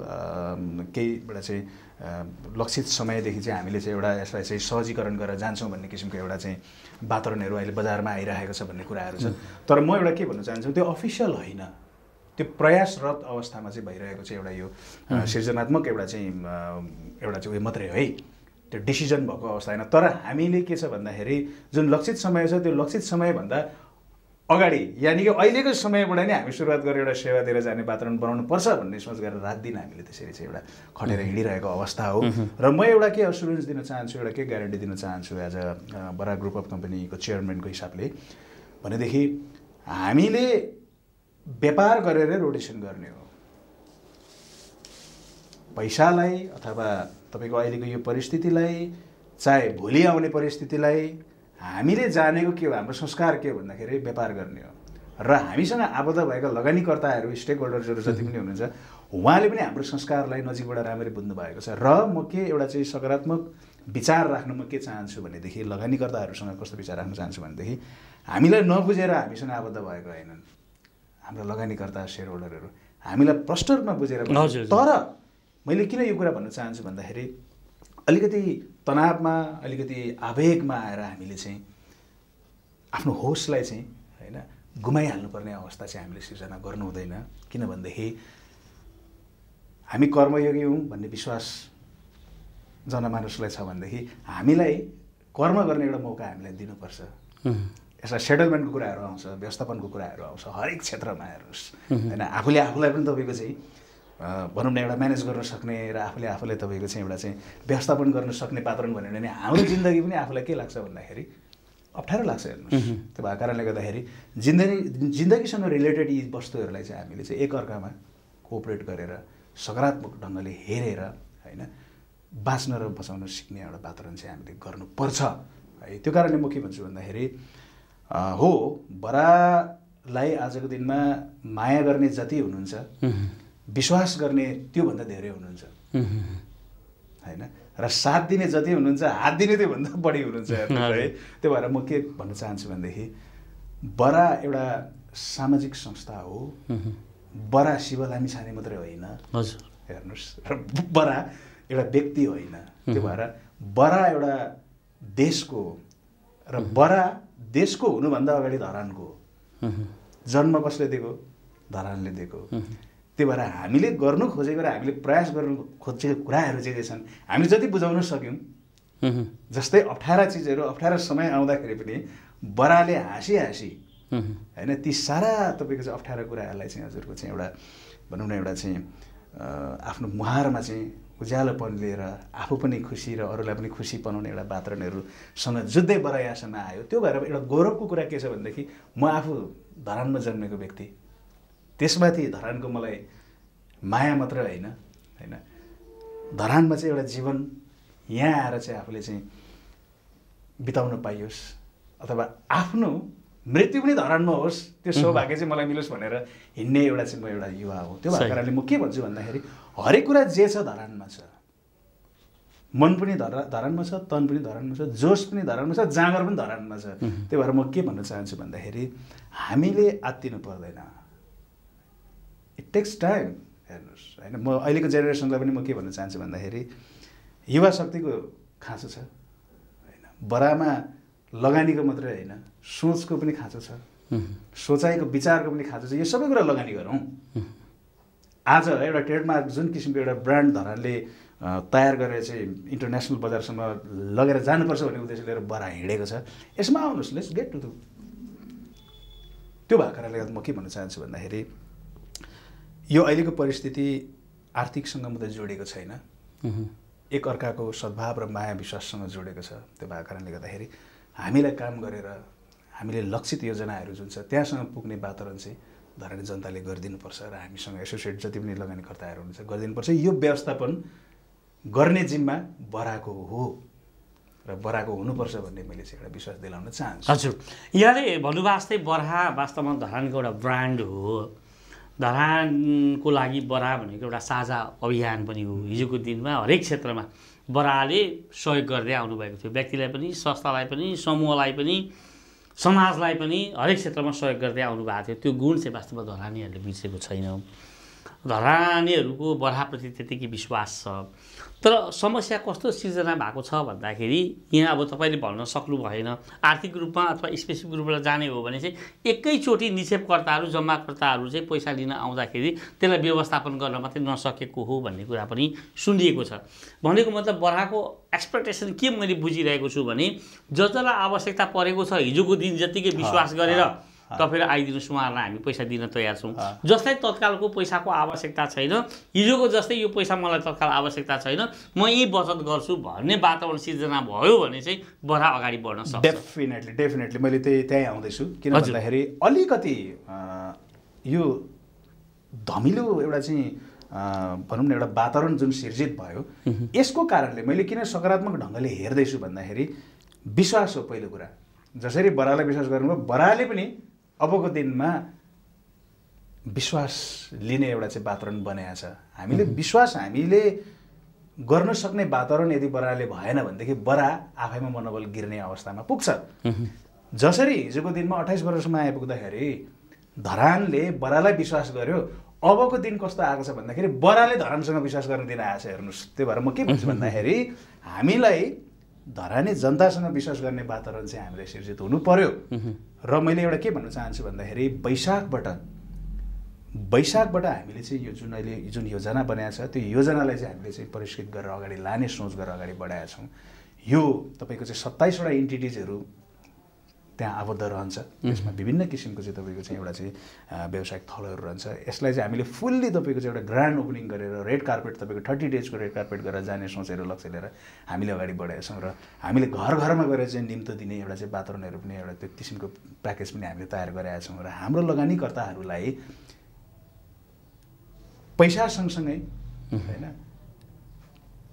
केही एउटा चाहिँ लक्षित समयदेखि चाहिँ हामीले चाहिँ एउटा यसलाई चाहिँ सहजीकरण गरेर जान्छौँ भन्ने किसिमको एउटा चाहिँ वातावरणहरू अहिले बजारमा आइरहेको छ भन्ने कुराहरू छ। तर म एउटा के भन्न चाहन्छु त्यो अफिसियल होइन, त्यो प्रयासरत अवस्थामा चाहिँ भइरहेको चाहिँ एउटा यो सृजनात्मक एउटा चाहिँ एउटा चाहिँ उयो मात्रै हो है, त्यो डिसिजन भएको अवस्था होइन। तर हामीले के छ भन्दाखेरि जुन लक्षित समय छ त्यो लक्षित समयभन्दा अगाडि यानि कि अहिलेको समयबाट नै हामी सुरुवात गरेर एउटा सेवा दिएर जाने वातावरण बनाउनु पर्छ भन्ने सोच गरेर रात दिन हामीले त्यसरी चाहिँ एउटा खटेर हिँडिरहेको अवस्था हो। र म एउटा के असुरेन्स दिन चाहन्छु, एउटा के ग्यारेन्टी दिन चाहन्छु as a Barah group of कम्पनीको चेयरम्यानको हिसाबले भनेदेखि हामीले व्यापार गरेर रोटेसन गर्ने हो। पैसालाई अथवा तपाईँको अहिलेको यो परिस्थितिलाई चाहे भोलि आउने परिस्थितिलाई हामीले जानेको के हो, हाम्रो संस्कार के हो भन्दाखेरि व्यापार गर्ने हो। र हामीसँग आबद्ध भएका लगानीकर्ताहरू स्टेक होल्डर्सहरू जति पनि हुनुहुन्छ उहाँले पनि हाम्रो संस्कारलाई नजिकबाट राम्ररी बुझ्नु भएको छ। र म के एउटा चाहिँ सकारात्मक विचार राख्न म के चाहन्छु भनेदेखि लगानीकर्ताहरूसँग कस्तो विचार राख्न चाहन्छु भनेदेखि हामीलाई नबुझेर हामीसँग आबद्ध भएको होइनन् हाम्रो लगानीकर्ता सेयर होल्डरहरू, हामीलाई प्रष्ट रूपमा बुझेर। तर मैले किन यो कुरा भन्न चाहन्छु भन्दाखेरि अलिकति तनावमा अलिकति आवेगमा आएर हामीले चाहिँ आफ्नो होसलाई चाहिँ होइन गुमाइहाल्नुपर्ने अवस्था चाहिँ हामीले सिर्जना गर्नु हुँदैन। किनभनेदेखि हामी कर्मयोगी हौँ भन्ने विश्वास जनमानसलाई छ भनेदेखि हामीलाई कर्म गर्ने एउटा मौका हामीलाई दिनुपर्छ। यसमा सेटलमेन्टको कुराहरू आउँछ, व्यवस्थापनको कुराहरू आउँछ, हरेक क्षेत्रमा हेर्नुहोस् होइन। आफूले आफूलाई पनि तपाईँको चाहिँ भनौँ न एउटा म्यानेज गर्न सक्ने र आफूले आफूलाई तपाईँको चाहिँ एउटा चाहिँ व्यवस्थापन गर्न सक्ने वातावरण भन्यो भने हाम्रो जिन्दगी पनि आफूलाई के लाग्छ भन्दाखेरि अप्ठ्यारो लाग्छ हेर्नुहोस्। त्यो भएको कारणले गर्दाखेरि जिन्दगी जिन्दगीसँग रिलेटेड यी वस्तुहरूलाई चाहिँ हामीले चाहिँ एकअर्कामा कोअपरेट गरेर सकारात्मक ढङ्गले हेरेर होइन बाँच्न र बचाउन सिक्ने एउटा वातावरण चाहिँ हामीले गर्नुपर्छ है। त्यो कारणले म के भन्छु भन्दाखेरि हो बरालाई आजको दिनमा माया गर्ने जति हुनुहुन्छ विश्वास गर्ने त्योभन्दा धेरै हुनुहुन्छ होइन, र साथ दिने जति हुनुहुन्छ हात दिने त्योभन्दा बढी हुनुहुन्छ है। त्यो भएर म के भन्न चाहन्छु भनेदेखि बरा एउटा सामाजिक संस्था हो, बरा शिव लामिछाने मात्रै होइन हजुर हेर्नुहोस्, र बरा एउटा व्यक्ति होइन। त्यो भएर बरा एउटा देशको र बरा देशको हुनुभन्दा अगाडि धरानको जन्म कसले दिएको? धरानले दिएको। त्यो भएर हामीले गर्नु खोजेको र हामीले प्रयास गर्नु खोजेको कुराहरू चाहिँ छन् हामीले जति बुझाउन सक्यौँ, जस्तै अप्ठ्यारा चिजहरू अप्ठ्यारा समय आउँदाखेरि पनि बराले हाँसी हाँसी होइन ती सारा तपाईँको चाहिँ अप्ठ्यारा कुराहरूलाई चाहिँ हजुरको चाहिँ एउटा भनौँ न एउटा चाहिँ आफ्नो मुहारमा चाहिँ उज्यालोपन लिएर आफू पनि खुसी र अरूलाई पनि खुसी बनाउने एउटा वातावरणहरूसँग जुत्दै बरा यहाँसम्म आयो। त्यो भएर एउटा गौरवको कुरा के छ भनेदेखि म आफू धरानमा जन्मेको व्यक्ति, त्यसमाथि धरानको मलाई माया मात्र होइन होइन धरानमा चाहिँ एउटा जीवन यहाँ आएर चाहिँ आफूले चाहिँ बिताउन पाइयोस् अथवा आफ्नो मृत्यु पनि धरानमा होस्, त्यो सौभाग्य चाहिँ मलाई मिलोस् भनेर हिँड्ने एउटा चाहिँ म एउटा युवा हो। त्यो भएको कारणले म के भन्छु भन्दाखेरि हरेक कुरा जे छ धरानमा छ, मन पनि धरा धरानमा छ, तन पनि धरानमा छ, जोस पनि धरानमा छ, जाँगर पनि धरानमा छ। त्यही भएर म के भन्न चाहन्छु भन्दाखेरि हामीले आत्तिनु पर्दैन, इट टेक्स टाइम। हेर्नुहोस् होइन म अहिलेको जेनेरेसनलाई पनि म के भन्न चाहन्छु भन्दाखेरि युवा शक्तिको खाँचो छ होइन, बरामा लगानीको मात्रै होइन सोचको पनि खाँचो छ, सोचाइको विचारको पनि खाँचो छ। यो सबै कुरा लगानी गरौँ। आज एउटा ट्रेडमार्क जुन किसिमको एउटा ब्रान्ड धरानले तयार गरेर चाहिँ इन्टरनेसनल बजारसम्म लगेर जानुपर्छ भन्ने उद्देश्य लिएर बरा हिँडेको छ, यसमा आउनुहोस्, लेट्स गेट टु द। त्यो भएको कारणले गर्दा म के भन्न चाहन्छु भन्दाखेरि यो अहिलेको परिस्थिति आर्थिकसँग मात्रै जोडेको छैन, एक अर्काको सद्भाव र माया विश्वाससँग जोडेको छ। त्यो भएको कारणले गर्दाखेरि हामीलाई काम गरेर हामीले लक्षित योजनाहरू जुन छ त्यहाँसँग पुग्ने वातावरण चाहिँ धरानी जनताले गरिदिनुपर्छ र हामीसँग एसोसिएट जति पनि लगानीकर्ताहरू हुनुहुन्छ गरिदिनुपर्छ। यो व्यवस्थापन गर्ने जिम्मा बराको हो र बराको हुनुपर्छ भन्ने मैले चाहिँ एउटा विश्वास दिलाउन चाहन्छु। हजुर, यहाँले भन्नुभएको जस्तै बरा वास्तवमा धरानको एउटा ब्रान्ड हो, धरानको लागि बरा भनेको एउटा साझा अभियान पनि हो। हिजोको दिनमा हरेक क्षेत्रमा बराले सहयोग गर्दै आउनुभएको थियो, व्यक्तिलाई पनि, संस्थालाई पनि, समूहलाई पनि, समाजलाई पनि हरेक क्षेत्रमा सहयोग गर्दै आउनुभएको थियो। त्यो गुण चाहिँ वास्तवमा धरानीहरूले बिर्सेको छैन। धरानीहरूको बराप्रति त्यतिकै विश्वास छ। तर समस्या कस्तो सिर्जना भएको छ भन्दाखेरि यहाँ अब तपाईँले भन्न सक्नु भएन, आर्थिक रूपमा अथवा स्पेसिफिक रूपमा जाने हो भने चाहिँ एकैचोटि निक्षेपकर्ताहरू जम्माकर्ताहरू चाहिँ पैसा लिन आउँदाखेरि त्यसलाई व्यवस्थापन गर्न मात्रै नसकेको हो भन्ने कुरा पनि सुनिएको छ। भनेको मतलब बराको एक्सपेक्टेसन के मैले बुझिरहेको छु भने ज जसलाई आवश्यकता परेको छ हिजोको दिन जतिकै विश्वास गरेर तपाईहरु आइदिनुस् उहाँहरूलाई हामी पैसा दिन तयार छौँ, जसलाई तत्कालको पैसाको आवश्यकता छैन, हिजोको जस्तै यो पैसा मलाई तत्काल आवश्यकता छैन, म यही बचत गर्छु भन्ने वातावरण सिर्जना भयो भने चाहिँ बरा अगाडि बढ्न सक्छ। डेफिनेटली डेफिनेटली मैले त्यही त्यही आउँदैछु। किन भन्दाखेरि अलिकति यो धमिलो एउटा चाहिँ भनौँ न एउटा वातावरण जुन सिर्जित भयो यसको कारणले मैले किन सकारात्मक ढङ्गले हेर्दैछु भन्दाखेरि विश्वास हो पहिलो कुरा। जसरी बरालाई विश्वास गर्नुभयो बराले पनि अबको दिनमा विश्वास लिने एउटा चाहिँ वातावरण बनाएको छ। हामीले विश्वास हामीले गर्न सक्ने वातावरण यदि बराले भएन भनेदेखि बरा आफैमा मनोबल गिर्ने अवस्थामा पुग्छ। जसरी हिजोको दिनमा अट्ठाइस वर्षसम्म आइपुग्दाखेरि धरानले बरालाई विश्वास गर्यो, अबको दिन कस्तो आएको छ भन्दाखेरि बराले धरानसँग विश्वास गर्न दिन आएको छ। हेर्नुहोस्, त्यो भएर म के भन्छु भन्दाखेरि हामीलाई धरानी जनतासँग विश्वास गर्ने वातावरण चाहिँ हामीले सिर्जित हुनु पर्यो। र मैले एउटा के भन्न चाहन्छु भन्दाखेरि वैशाखबाट वैशाखबाट हामीले चाहिँ यो जुन अहिले जुन योजना बनाएको छ त्यो योजनालाई चाहिँ हामीले चाहिँ परिष्कृत गरेर अगाडि लाने सोच गरेर अगाडि बढाएका छौँ। यो तपाईँको चाहिँ सत्ताइसवटा इन्टिटिजहरू त्यहाँ आबद्ध रहन्छ। यसमा विभिन्न किसिमको चाहिँ तपाईँको चाहिँ एउटा चाहिँ व्यावसायिक थलहरू रहन्छ। यसलाई चाहिँ हामीले फुल्ली तपाईँको चाहिँ एउटा ग्रान्ड ओपनिङ गरेर रेड कार्पेट तपाईँको थर्टी डेजको रेड कार्पेट गरेर जाने सोचेर लक्ष्य लिएर हामीले अगाडि बढाएका छौँ। र हामीले घर घरमा गएर चाहिँ निम्तो दिने एउटा चाहिँ वातावरणहरू पनि एउटा त्यो किसिमको प्याकेज पनि हामीले तयार गरेका छौँ। र हाम्रो लगानीकर्ताहरूलाई पैसा सँगसँगै होइन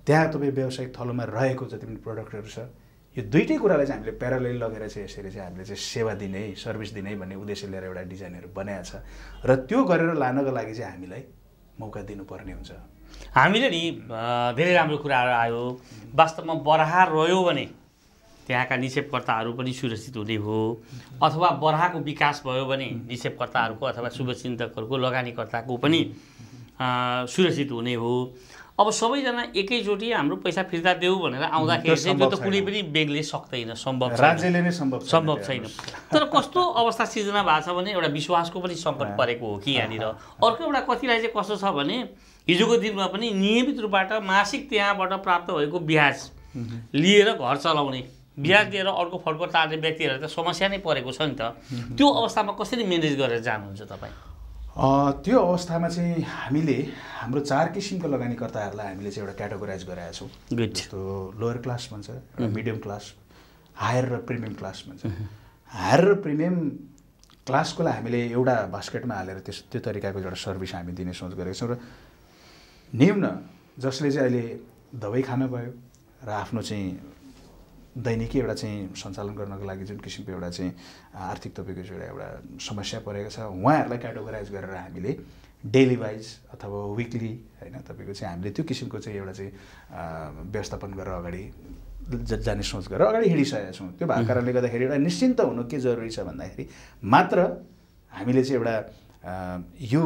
त्यहाँ तपाईँ व्यावसायिक थलोमा रहेको जति पनि प्रडक्टहरू छ यो दुईटै कुरालाई चाहिँ हामीले प्यारालेल लगेर चाहिँ यसरी चाहिँ हामीले चाहिँ सेवा दिने सर्भिस दिने भन्ने उद्देश्य लिएर एउटा डिजाइनहरू बनाएको छ र त्यो गरेर लानको लागि चाहिँ हामीलाई मौका दिनुपर्ने हुन्छ। हामीले नि धेरै राम्रो कुराहरू आयो। वास्तवमा बराहा रह्यो भने त्यहाँका निक्षेपकर्ताहरू पनि सुरक्षित हुने हो, अथवा बराहाको विकास भयो भने निक्षेपकर्ताहरूको अथवा शुभचिन्तकहरूको लगानीकर्ताको पनि सुरक्षित हुने हो। अब सबैजना एकैचोटि हाम्रो पैसा फिर्ता देऊ भनेर आउँदाखेरि चाहिँ त्यो त कुनै पनि ब्याङ्कले सक्दैन, सम्भव छैन, राज्यले नै सम्भव सम्भव छैन। तर कस्तो अवस्था सिर्जना भएको छ भने एउटा विश्वासको पनि सङ्कट परेको हो कि यहाँनिर। अर्को एउटा कतिलाई चाहिँ कस्तो छ भने हिजोको दिनमा पनि नियमित रूपबाट मासिक त्यहाँबाट प्राप्त भएको ब्याज लिएर घर चलाउने, ब्याज दिएर अर्को फड्को टार्ने व्यक्तिहरू त समस्या नै परेको छ नि त। त्यो अवस्थामा कसरी म्यानेज गरेर जानुहुन्छ तपाईँ? त्यो अवस्थामा चाहिँ हामीले हाम्रो चार किसिमको लगानीकर्ताहरूलाई हामीले चाहिँ एउटा क्याटेगोराइज गराएका छौँ। जस्तो लोयर क्लास भन्छ, मिडियम क्लास, हायर र प्रिमियम क्लास भन्छ। हायर र प्रिमियम क्लासकोलाई हामीले एउटा बास्केटमा हालेर त्यस त्यो तरिकाको एउटा सर्भिस हामी दिने सोच गरेका छौँ। र निम्न जसले चाहिँ अहिले दबाई खान भयो र आफ्नो चाहिँ दैनिकी एउटा चाहिँ सञ्चालन गर्नको लागि जुन किसिमको एउटा चाहिँ आर्थिक तपाईँको चाहिँ एउटा समस्या परेको छ उहाँहरूलाई क्याटेगोराइज गरेर हामीले डेली वाइज अथवा विकली होइन तपाईँको चाहिँ हामीले त्यो किसिमको चाहिँ एउटा चाहिँ व्यवस्थापन गरेर अगाडि जाने सोच गरेर अगाडि हिँडिसकेका छौँ। त्यो भएको कारणले गर्दाखेरि एउटा निश्चिन्त हुनु के जरुरी छ भन्दाखेरि मात्र हामीले चाहिँ एउटा यो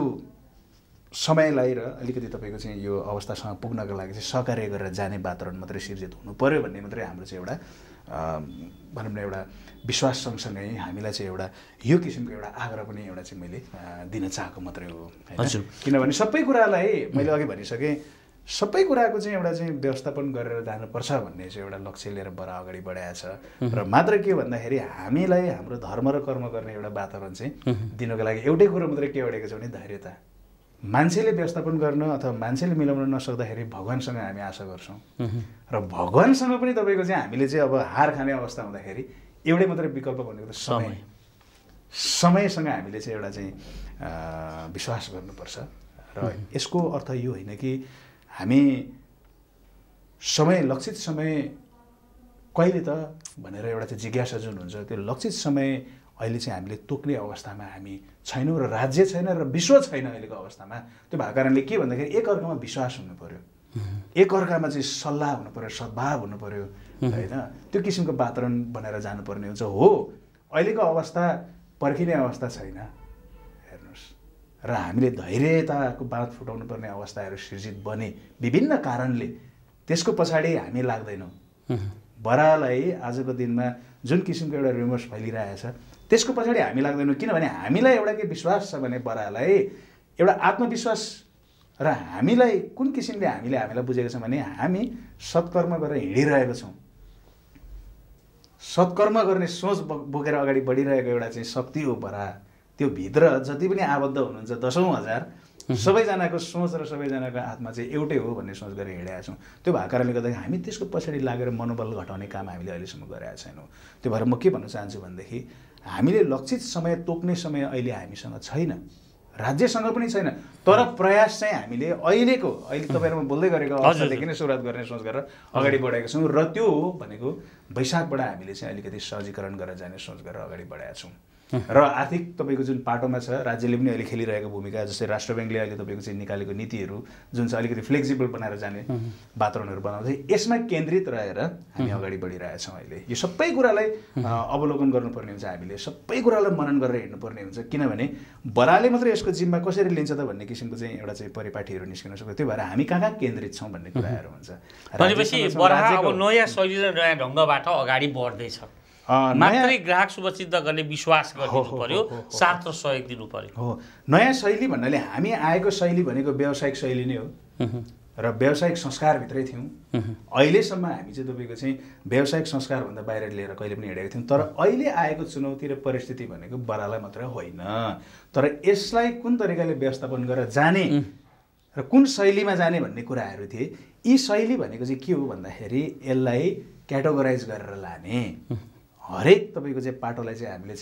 समयलाई र अलिकति तपाईँको चाहिँ यो अवस्थासँग पुग्नको लागि चाहिँ सहकार्य गरेर जाने वातावरण मात्रै सिर्जित हुनु पऱ्यो भन्ने मात्रै हाम्रो चाहिँ एउटा भनौँ न एउटा विश्वास सँगसँगै हामीलाई चाहिँ एउटा यो किसिमको एउटा आग्रह पनि एउटा चाहिँ मैले दिन चाहेको मात्रै हो। हजुर, किनभने सबै कुरालाई मैले अघि भनिसकेँ, सबै कुराको चाहिँ एउटा चाहिँ व्यवस्थापन गरेर जानुपर्छ भन्ने चाहिँ एउटा लक्ष्य लिएर बडा अगाडि बढाएको छ। र मात्र के भन्दाखेरि हामीलाई हाम्रो धर्म र कर्म गर्ने एउटा वातावरण चाहिँ दिनको लागि एउटै कुरो मात्रै के अडेको छ भने धैर्यता। मान्छेले व्यवस्थापन गर्न अथवा मान्छेले मिलाउन नसक्दाखेरि भगवान्सँग हामी आशा गर्छौँ र भगवान्सँग पनि तपाईँको चाहिँ हामीले चाहिँ अब हार खाने अवस्था हुँदाखेरि एउटै मात्रै विकल्प भनेको त समय। समयसँग हामीले चाहिँ एउटा चाहिँ विश्वास गर्नुपर्छ। र यसको अर्थ यो होइन कि हामी समय लक्षित समय कहिले त भनेर एउटा चाहिँ जिज्ञासा जुन हुन्छ त्यो लक्षित समय अहिले चाहिँ हामीले तोक्ने अवस्थामा हामी छैनौँ र राज्य छैन र विश्व छैन अहिलेको अवस्थामा। त्यो भएको कारणले के भन्दाखेरि एकअर्कामा विश्वास हुनु पऱ्यो, एकअर्कामा चाहिँ सल्लाह हुनु पऱ्यो, सद्भाव हुनु पऱ्यो होइन। त्यो किसिमको वातावरण बनाएर जानुपर्ने हुन्छ। हो अहिलेको अवस्था पर्खिने अवस्था छैन हेर्नुहोस्, र हामीले धैर्यताको बाँध फुटाउनु पर्ने अवस्थाहरू सृजित बने विभिन्न कारणले। त्यसको पछाडि हामी लाग्दैनौँ। बरालाई आजको दिनमा जुन किसिमको एउटा रिमोर्स फैलिरहेछ त्यसको पछाडि हामी लाग्दैनौँ, किनभने हामीलाई एउटा के विश्वास छ भने बरालाई एउटा आत्मविश्वास र हामीलाई कुन किसिमले हामीले हामीलाई बुझेको छ भने हामी सत्कर्म गरेर हिँडिरहेको छौँ। सत्कर्म गर्ने सोच बोकेर अगाडि बढिरहेको एउटा चाहिँ शक्ति हो बरा। त्यो भित्र जति पनि आबद्ध हुनुहुन्छ दसौँ हजार सबैजनाको सोच र सबैजनाको आत्मा चाहिँ एउटै हो भन्ने सोच गरेर हिँडेका छौँ। त्यो भएको कारणले गर्दाखेरि हामी त्यसको पछाडि लागेर मनोबल घटाउने काम हामीले अहिलेसम्म गरेका छैनौँ। त्यो भएर म के भन्न चाहन्छु भनेदेखि हामीले लक्षित समय तोक्ने समय अहिले हामीसँग छैन, राज्यसँग पनि छैन। तर प्रयास चाहिँ हामीले अहिलेको अहिले तपाईँहरूमा बोल्दै गरेको अवस्थादेखि नै सुरुवात गर्ने सोच गरेर अगाडि बढेका छौँ। र त्यो भनेको वैशाखबाट हामीले चाहिँ अलिकति सहजीकरण गरेर जाने सोच गरेर अगाडि बढाएका छौँ। र आर्थिक तपाईँको जुन पाटोमा छ राज्यले पनि अहिले खेलिरहेको भूमिका, जस्तै राष्ट्र ब्याङ्कले अहिले तपाईँको चाहिँ निकालेको नीतिहरू जुन चाहिँ अलिकति फ्लेक्सिबल बनाएर जाने वातावरणहरू बनाउँदै यसमा केन्द्रित रहेर हामी अगाडि बढिरहेछौँ। अहिले यो सबै कुरालाई अवलोकन गर्नुपर्ने हुन्छ, हामीले सबै कुरालाई मनन गरेर हिँड्नुपर्ने हुन्छ। किनभने बराले मात्रै यसको जिम्मा कसरी लिन्छ त भन्ने किसिमको चाहिँ एउटा चाहिँ परिपाटीहरू निस्किन सक्छ। त्यो भएर हामी कहाँ कहाँ केन्द्रित छौँ भन्ने कुराहरू हुन्छ। भनेपछि बराह अब नयाँ शैली र नयाँ ढङ्गबाट अगाडि बढ्दैछ। मात्रै ग्राहक शुभचिन्तकहरूले विश्वास गरिदिनु पर्यो, साथ र सहयोग दिनु पर्यो। हो, नयाँ शैली भन्नाले हामी आएको शैली भनेको व्यावसायिक शैली नै हो र व्यावसायिक संस्कारभित्रै थियौँ। अहिलेसम्म हामी चाहिँ तपाईँको चाहिँ व्यावसायिक संस्कारभन्दा बाहिर लिएर कहिले पनि हिँडेको थियौँ। तर अहिले आएको चुनौती र परिस्थिति भनेको बरालाई मात्रै होइन, तर यसलाई कुन तरिकाले व्यवस्थापन गरेर जाने र कुन शैलीमा जाने भन्ने कुराहरू थिए। यी शैली भनेको चाहिँ के हो भन्दाखेरि यसलाई क्याटेगोराइज गरेर लाने, हरेक तपाईँको चाहिँ पाटोलाई चाहिँ हामीले चाहिँ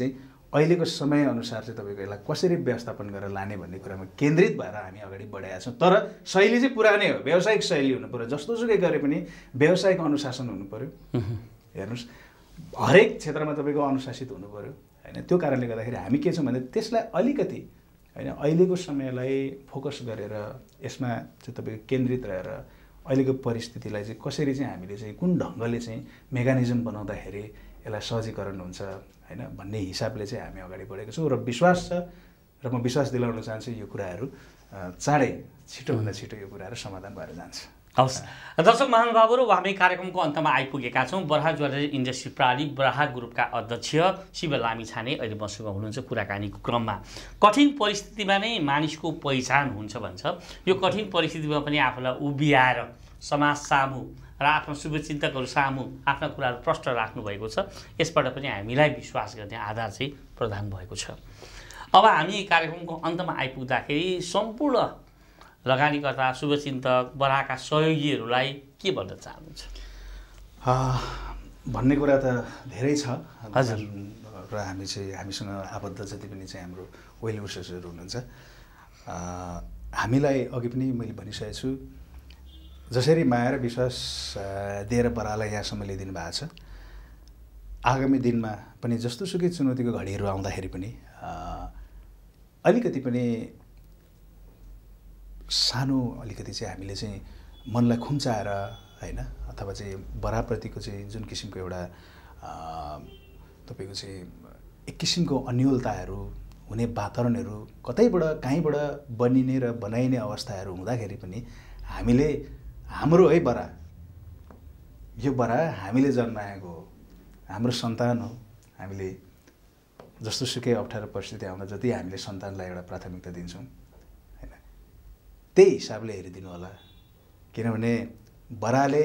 अहिलेको समयअनुसार चाहिँ तपाईँको यसलाई कसरी व्यवस्थापन गरेर लाने भन्ने कुरामा केन्द्रित भएर हामी अगाडि बढाएका छौँ। तर शैली चाहिँ पुरानै हो, व्यावसायिक शैली हुनु पऱ्यो। जस्तोसुकै गरे पनि व्यावसायिक अनुशासन हुनु पऱ्यो। हेर्नुहोस्, हरेक क्षेत्रमा तपाईँको अनुशासित हुनु पऱ्यो होइन। त्यो कारणले गर्दाखेरि हामी के छौँ भने त्यसलाई अलिकति होइन अहिलेको समयलाई फोकस गरेर यसमा चाहिँ तपाईँको केन्द्रित रहेर अहिलेको परिस्थितिलाई चाहिँ कसरी चाहिँ हामीले चाहिँ कुन ढङ्गले चाहिँ मेकानिजम बनाउँदाखेरि यसलाई सहजीकरण हुन्छ होइन भन्ने हिसाबले चाहिँ हामी अगाडि बढेको छौँ। र विश्वास छ र म विश्वास दिलाउन चाहन्छु यो कुराहरू चाँडै छिटोभन्दा छिटो यो कुराहरू समाधान भएर जान्छ। हवस्, दर्शक महानुभावहरू, हामी कार्यक्रमको अन्तमा आइपुगेका छौँ। बराहा ज्वेलरी इन्डस्ट्री प्रणाली बराहा ग्रुपका अध्यक्ष शिव लामिछाने अहिले मसँग हुनुहुन्छ कुराकानीको क्रममा। कठिन परिस्थितिमा नै मानिसको पहिचान हुन्छ भन्छ। यो कठिन परिस्थितिमा पनि आफूलाई उभिआएर समाज सामु र आफ्नो शुभचिन्तकहरू सामु आफ्ना कुराहरू प्रष्ट राख्नुभएको छ। यसबाट पनि हामीलाई विश्वास गर्ने आधार चाहिँ प्रदान भएको छ। अब हामी कार्यक्रमको अन्तमा आइपुग्दाखेरि सम्पूर्ण लगानीकर्ता, शुभचिन्तक, बराहाका सहयोगीहरूलाई के भन्न चाहनुहुन्छ? भन्ने कुरा त धेरै छ हजुर। र हामी चाहिँ हामीसँग आबद्ध जति पनि चाहिँ हाम्रो वेल विशर्सहरू हुनुहुन्छ, हामीलाई अघि पनि मैले भनिसकेको छु, जसरी माया र विश्वास दिएर बराहालाई यहाँसम्म ल्याइदिनु भएको छ, आगामी दिनमा पनि जस्तोसुकै चुनौतीको घडीहरू आउँदाखेरि पनि अलिकति पनि सानो अलिकति चाहिँ हामीले चाहिँ मनलाई खुम्चाएर होइन अथवा चाहिँ बराप्रतिको चाहिँ जुन किसिमको एउटा तपाईँको चाहिँ एक किसिमको अन्योलताहरू हुने वातावरणहरू कतैबाट कहीँबाट बनिने र बनाइने अवस्थाहरू हुँदाखेरि पनि हामीले हाम्रो है बरा, यो बरा हामीले जन्माएको हो, हाम्रो सन्तान हो। हामीले जस्तोसुकै अप्ठ्यारो परिस्थिति आउँदा जति हामीले सन्तानलाई एउटा प्राथमिकता दिन्छौँ होइन त्यही हिसाबले हेरिदिनु होला। किनभने बराले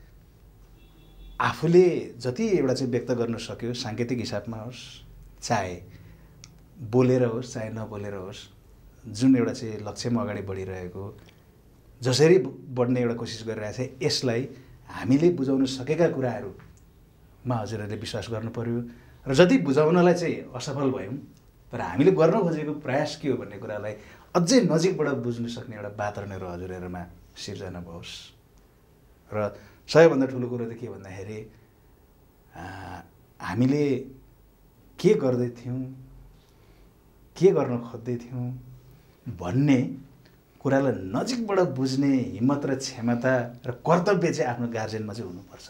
आफूले जति एउटा चाहिँ व्यक्त गर्न सक्यो साङ्केतिक हिसाबमा होस्, चाहे बोलेर होस् चाहे नबोलेर होस्, जुन एउटा चाहिँ लक्ष्यमा अगाडि बढिरहेको जसरी बढ्ने एउटा कोसिस गरिरहेको छ, यसलाई हामीले बुझाउन सकेका कुराहरूमा हजुरहरूले विश्वास गर्नु पर्यो। र जति बुझाउनलाई चाहिँ असफल भयौँ तर हामीले गर्न खोजेको प्रयास के हो भन्ने कुरालाई अझै नजिकबाट बुझ्न सक्ने एउटा वातावरणहरू हजुरहरूमा सिर्जना होस्। र सबैभन्दा ठुलो कुरो त के भन्दाखेरि हामीले के गर्दै थियौँ, के गर्न खोज्दै थियौँ भन्ने कुरालाई नजिकबाट बुझ्ने हिम्मत र क्षमता र कर्तव्य चाहिँ आफ्नो गार्जेनमा चाहिँ हुनुपर्छ।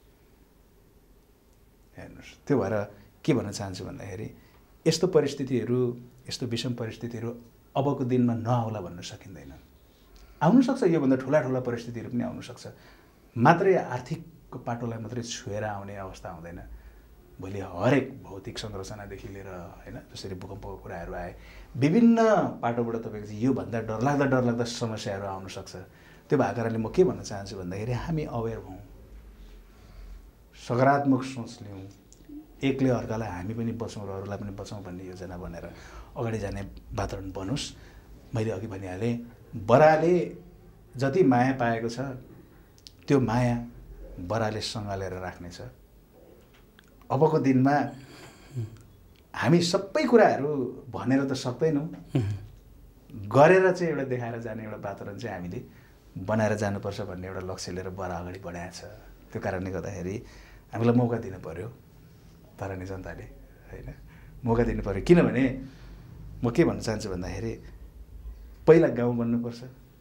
हेर्नुहोस्, त्यो भएर के भन्न चाहन्छु भन्दाखेरि यस्तो परिस्थितिहरू, यस्तो विषम परिस्थितिहरू अबको दिनमा नआउला भन्न सकिँदैन। आउनसक्छ, योभन्दा ठुला ठुला परिस्थितिहरू पनि आउनसक्छ। मात्रै आर्थिकको पाटोलाई मात्रै छुएर आउने अवस्था हुँदैन। भोलि हरेक भौतिक संरचनादेखि लिएर होइन जसरी भूकम्पको कुराहरू आए, विभिन्न पाटोबाट तपाईँको चाहिँ योभन्दा डरलाग्दा डरलाग्दा समस्याहरू आउनसक्छ। त्यो भएको कारणले म के भन्न चाहन्छु भन्दाखेरि हामी अवेर हौँ, सकारात्मक सोच लिउँ, एकले अर्कालाई हामी पनि बचौँ र अरूलाई पनि बचौँ भन्ने योजना बनेर अगाडि जाने वातावरण बनोस्। मैले अघि भनिहालेँ, बराले जति माया पाएको छ त्यो माया बराले सँगालेर राख्नेछ। अबको दिनमा हामी सबै कुराहरू भनेर त सक्दैनौँ, गरेर चाहिँ एउटा देखाएर जाने एउटा वातावरण चाहिँ हामीले बनाएर जानुपर्छ भन्ने एउटा लक्ष्य लिएर बरा अगाडि बढाएको छ। त्यो कारणले गर्दाखेरि हामीलाई मौका दिनु पऱ्यो, धरानी जनताले होइन मौका दिनु पऱ्यो। किनभने म के भन्न चाहन्छु भन्दाखेरि पहिला गाउँ बन्नुपर्छ,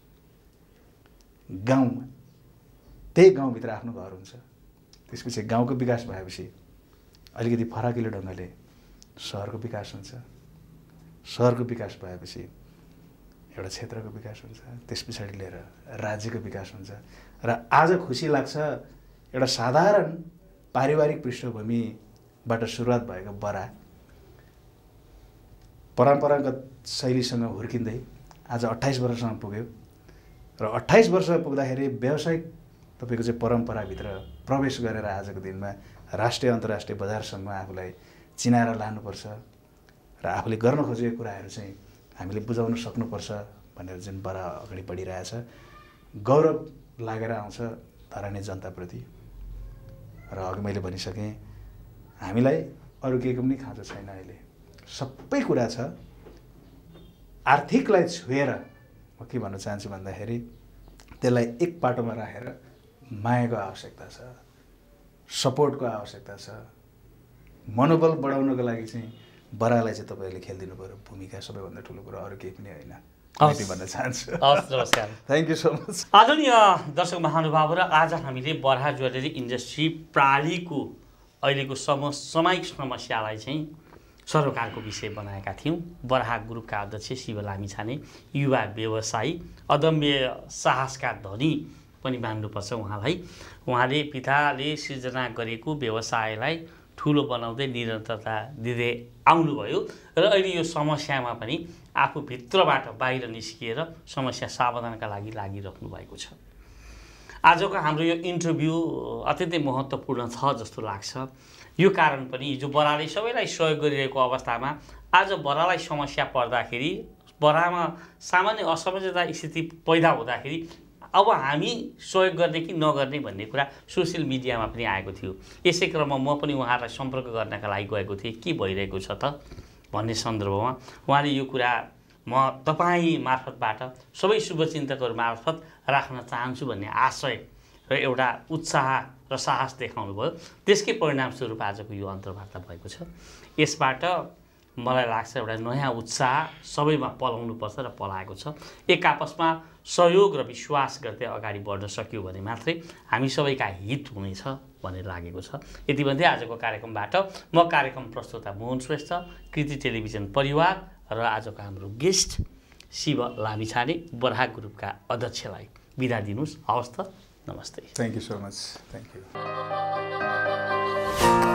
गाउँमा त्यही गाउँभित्र आफ्नो घर हुन्छ, त्यसपछि गाउँको विकास भएपछि अलिकति फराकिलो ढङ्गले सहरको विकास हुन्छ, सहरको विकास भएपछि एउटा क्षेत्रको विकास हुन्छ, त्यस पछाडि लिएर राज्यको विकास हुन्छ। र आज खुसी लाग्छ एउटा साधारण पारिवारिक पृष्ठभूमिबाट सुरुवात भएको बरा परम्परागत शैलीसँग हुर्किँदै आज अट्ठाइस वर्षसम्म पुग्यो। र अट्ठाइस वर्ष पुग्दाखेरि व्यावसायिक तपाईँको चाहिँ परम्पराभित्र प्रवेश गरेर आजको दिनमा राष्ट्रिय अन्तर्राष्ट्रिय बजारसम्म आफूलाई चिनाएर लानुपर्छ र आफूले गर्न खोजेको कुराहरू चाहिँ हामीले बुझाउन सक्नुपर्छ भनेर जुन बरा अगाडि बढिरहेछ, गौरव लागेर आउँछ धरानी जनताप्रति। र अघि मैले भनिसकेँ, हामीलाई अरू केहीको पनि खाँचो छैन। अहिले सबै कुरा छ। आर्थिकलाई छोएर म के भन्न चाहन्छु भन्दाखेरि त्यसलाई एक पाटोमा राखेर मायाको आवश्यकता छ, सपोर्टको आवश्यकता छ। मनोबल बढाउनको लागि चाहिँ बरालाई चाहिँ तपाईँले खेलिदिनु पऱ्यो भूमिका, सबैभन्दा ठुलो कुरा, अरू केही पनि होइन। यति भन्न चाहन्छु। हस्, नमस्कार। Thank you so much. आदरणीय दर्शक महानुभाव, र आज हामीले बराह ज्वेलरी इन्डस्ट्री प्रणालीको अहिलेको समसामयिक समस्यालाई चाहिँ सरोकारको विषय बनाएका थियौँ। बराह ग्रुपका अध्यक्ष शिव लामिछाने युवा व्यवसायी, अदम्य साहसका धनी पनि मान्नुपर्छ उहाँलाई। उहाँले पिताले सृजना गरेको व्यवसायलाई ठुलो बनाउँदै निरन्तरता दिँदै आउनुभयो र अहिले यो समस्यामा पनि आफू भित्रबाट बाहिर निस्किएर समस्या समाधानका लागि लागिराख्नु भएको छ। आजको हाम्रो यो इन्टरभ्यू अत्यन्तै महत्त्वपूर्ण छ जस्तो लाग्छ। यो कारण पनि हिजो बराले सबैलाई सहयोग गरिरहेको अवस्थामा आज बरालाई समस्या पर्दाखेरि, बरामा सामान्य असमझता स्थिति पैदा हुँदाखेरि अब हामी सहयोग गर्ने कि नगर्ने भन्ने कुरा सोसियल मिडियामा पनि आएको थियो। यसै क्रममा म पनि उहाँलाई सम्पर्क गर्नका लागि गएको थिएँ, के भइरहेको छ त भन्ने सन्दर्भमा उहाँले यो कुरा म तपाईँ मार्फतबाट सबै शुभचिन्तकहरू मार्फत राख्न चाहन्छु भन्ने आशय र एउटा उत्साह र साहस देखाउनु भयो। त्यसकै परिणामस्वरूप आजको यो अन्तर्वार्ता भएको छ। यसबाट मलाई लाग्छ एउटा नयाँ उत्साह सबैमा पलाउनुपर्छ र पलाएको छ। एक आपसमा सहयोग र विश्वास गर्दै अगाडि बढ्न सक्यो भने मात्रै हामी सबैका हित हुनेछ भन्ने लागेको छ। यति भन्दै आजको कार्यक्रमबाट म कार्यक्रम प्रस्तुता मोहन श्रेष्ठ, कृति टेलिभिजन परिवार र आजको हाम्रो गेस्ट शिव लामिछाने बराह ग्रुपका अध्यक्षलाई बिदा दिनुहोस्। हवस् त, नमस्ते। Thank you so much. Thank you.